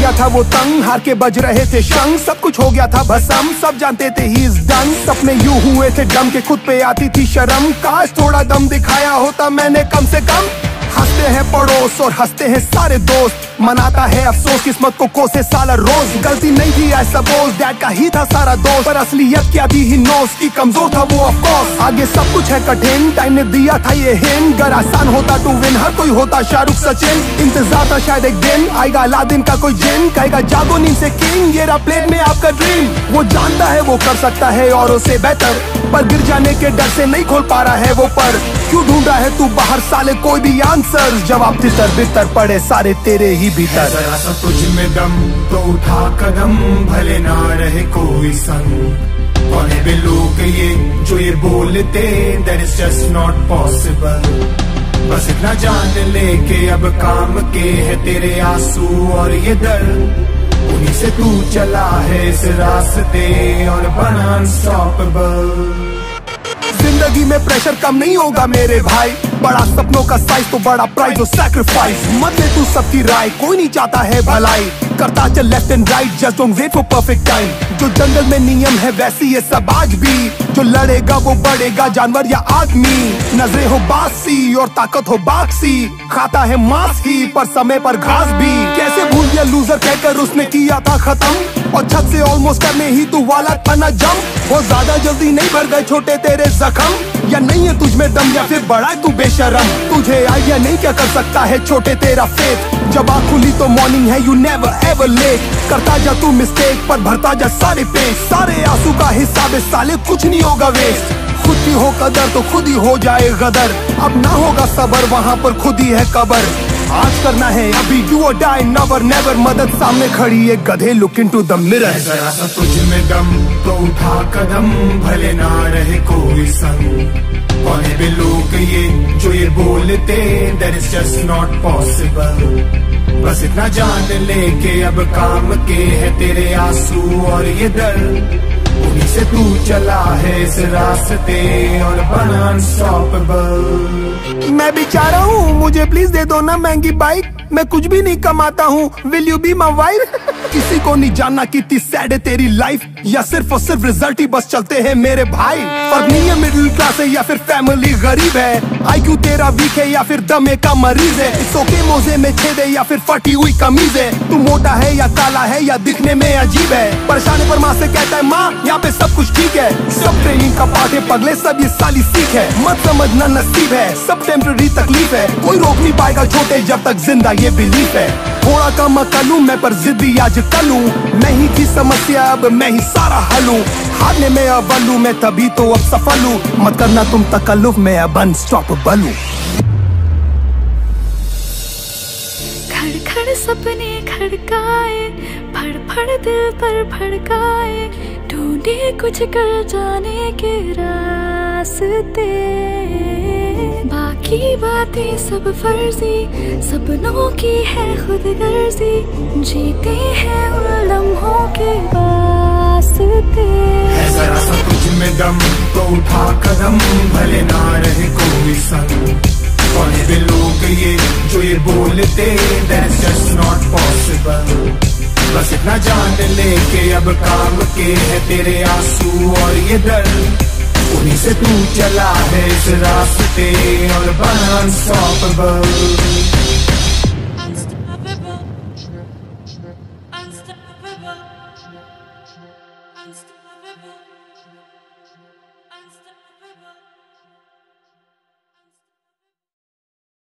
गया था वो तंग, हार के बज रहे थे शंख, सब कुछ हो गया था भस्म, सब जानते थे ही इज डन। सपने यूं हुए थे डम के खुद पे आती थी शर्म, काश थोड़ा दम दिखाया होता मैंने कम से कम। हंसते हैं पड़ोस और हंसते हैं सारे दोस्त, मनाता है अफसोस किस्मत को कोसे साला रोज। गलती नहीं थी आई सपोज, डैड का ही था सारा दोस्त, पर असलियत क्या थी ही नोस की कमजोर था वो ऑफ कोर्स। आगे सब कुछ है कठिन, टाइम ने दिया था ये हिंट, अगर आसान होता टू विन हर कोई होता शाहरुख सचिन। इंतजार था शायद एक दिन आएगा अलादीन का कोई जिन, कहेगा जागो नींद से किंग, ये रहा प्लेट में आपका ड्रीम। वो जानता है वो कर सकता है औरों से बेहतर, पर गिर जाने के डर से नहीं खोल पा रहा है वो पर। क्यों ढूंढ रहा है तू बाहर साले कोई भी आंसर, जवाब तितर बितर पड़े सारे तेरे ही भीतर। जरा सा तुझ में दम तो उठा कदम, भले ना रहे कोई संग। कौन है वे लोग ये जो ये बोलते, that is just not possible। बस इतना जान ले के अब काम के है तेरे आंसू और ये दर्द, उन्हीं से तू चला है इस रास्ते और बना अनस्टॉपेबल। जिंदगी में प्रेशर कम नहीं होगा मेरे भाई, बड़ा सपनों का साइज तो बड़ा प्राइस और सैक्रिफाइस। मत ले तू सबकी राय, कोई नहीं चाहता है भलाई, करता चल left and right, just don't wait for perfect time. जो जंगल में नियम है वैसी ये सब आज भी, जो लड़ेगा वो बढ़ेगा जानवर या आदमी। नजरें हो बासी और ताकत हो बाक्सी, खाता है मांस ही पर समय पर घास भी। कैसे भूल गया लूजर कहकर उसने किया था खत्म, और छत से ऑलमोस्ट करने ही तू वाला था ना जम। वो ज्यादा जल्दी नहीं भर गए छोटे तेरे जख्म, या नहीं है तुझ में दम या फिर बड़ा है तू बेशरम। तुझे आइडिया नहीं क्या कर सकता है छोटे तेरा फेथ, जब आँख खुली तो मॉर्निंग है यू नेवर एवर लेट। करता जा तू मिस्टेक पर भरता जा सारे पेज, सारे आंसू का हिसाब है साले कुछ नहीं होगा वेस्ट। खुद की हो कदर तो खुद ही हो जाए गदर, अब ना होगा सबर वहाँ पर खुद ही है कबर। आज करना है अभी डू और डाई नेवर नेवर, मदद सामने खड़ी है गधे लुक इनटू द मिरर। जरा सा तुझ में दम तो उठा कदम, भले ना रहे कोई संग। कौन है वे लोग ये जो ये बोलते, that is just not possible। बस इतना जान ले के अब काम के है तेरे आंसू और ये दर्द, उन्हीं से तू चला है इस रास्ते और बना अनस्टॉपेबल। मैं बेचारा हूँ, मुझे प्लीज दे दो ना महंगी बाइक, मैं कुछ भी नहीं कमाता हूँ, will you be my wife. किसी को नहीं जानना कितनी सैड है तेरी लाइफ, या सिर्फ और सिर्फ रिजल्ट ही बस चलते हैं मेरे भाई। फर्क नहीं है मिडिल क्लास है या फिर फैमिली गरीब है, IQ तेरा वीक है या फिर दमे का मरीज है। सोके मोजे में छेद है या फिर फटी हुई कमीज है, तू मोटा है या काला है या दिखने में अजीब है। परेशान पर माँ से कहता है माँ यहाँ पे सब कुछ ठीक है, सब ट्रेनिंग का पार्ट है पगले सब ये साली सीख है। मत समझना नसीब है सब टेम्पररी तकलीफ है, कोई रोक नहीं पाएगा छोटे जब तक जिंदा ये बिलीफ है। थोड़ा कम अकल हूँ मैं पर जिद्दी आज कल हूँ, मैं ही थी समस्या अब मैं ही सारा हल हूँ। हारने में अव्वल हूँ मैं तभी तो अब सफल हूँ, मत करना तुम तकल्लुफ में अब अनस्टॉपेबल हूँ। खड़ खड़ सपने खड़काए, फड़ फड़ दिल पर भड़काए, ढूंढे कुछ कर जाने के रास्ते। बाकी बातें सब फर्जी, सपनों की है खुद गर्जी, जीते हैं उन लम्हों के वास्ते। जरा सा तुझ में दम तो उठा कदम, भले ना रहे कोई संग। कौन है वे लोग ये जो ये बोलते, that is just not possible। बस इतना जान ले के अब काम के है तेरे आंसू और ये दर्द, उन्हीं से तू चला है इस रास्ते और बना unstoppable. Unstoppable, unstoppable, unstoppable, unstoppable.